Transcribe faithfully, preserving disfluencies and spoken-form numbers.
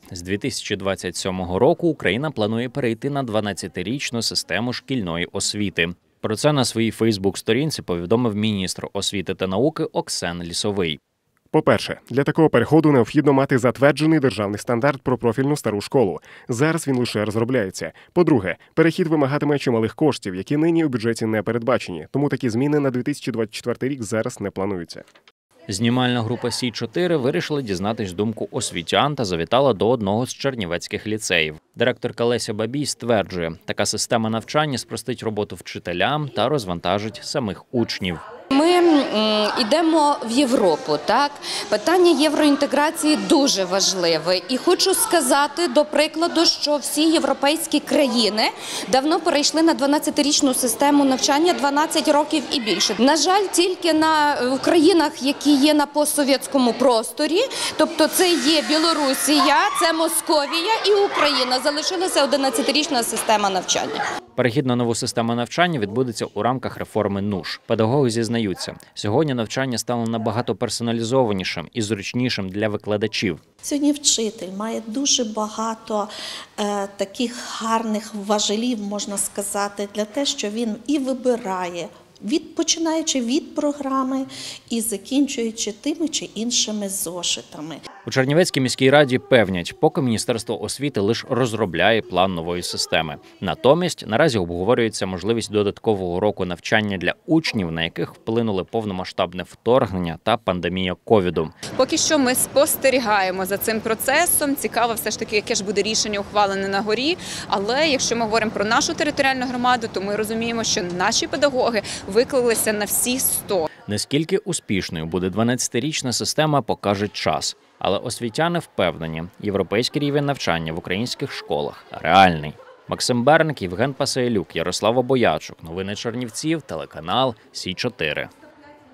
З дві тисячі двадцять сьомого року Україна планує перейти на дванадцятирічну систему шкільної освіти. Про це на своїй Фейсбук-сторінці повідомив міністр освіти та науки Оксен Лісовий. По-перше, для такого переходу необхідно мати затверджений державний стандарт про профільну стару школу. Зараз він лише розробляється. По-друге, перехід вимагатиме чималих коштів, які нині у бюджеті не передбачені, тому такі зміни на дві тисячі двадцять четвертий рік зараз не плануються. Знімальна група Сі чотири вирішила дізнатись думку освітян та завітала до одного з чернівецьких ліцеїв. Директорка Леся Бабій стверджує, така система навчання спростить роботу вчителям та розвантажить самих учнів. Ми йдемо в Європу, так? Питання євроінтеграції дуже важливе. І хочу сказати, до прикладу, що всі європейські країни давно перейшли на дванадцятирічну систему навчання, дванадцять років і більше. На жаль, тільки на в країнах, які є на постсовєтському просторі, тобто це є Білорусія, це Московія і Україна, залишилася одинадцятирічна система навчання. Перехід на нову систему навчання відбудеться у рамках реформи НУШ. Педагоги зізнаються, сьогодні навчання стало набагато персоналізованішим і зручнішим для викладачів. Сьогодні вчитель має дуже багато е, таких гарних важелів, можна сказати, для те, що він і вибирає, від, починаючи від програми і закінчуючи тими чи іншими зошитами. У Чернівецькій міській раді певнять, поки Міністерство освіти лише розробляє план нової системи. Натомість наразі обговорюється можливість додаткового року навчання для учнів, на яких вплинули повномасштабне вторгнення та пандемія ковіду. Поки що ми спостерігаємо за цим процесом. Цікаво все ж таки, яке ж буде рішення ухвалене на горі. Але якщо ми говоримо про нашу територіальну громаду, то ми розуміємо, що наші педагоги виклалися на всі сто. Наскільки успішною буде дванадцятирічна система, покаже час. Але освітяни впевнені, європейський рівень навчання в українських школах реальний. Максим Берник, Євген Пасейлюк, Ярослава Боячук. Новини Чернівців, телеканал Сі чотири.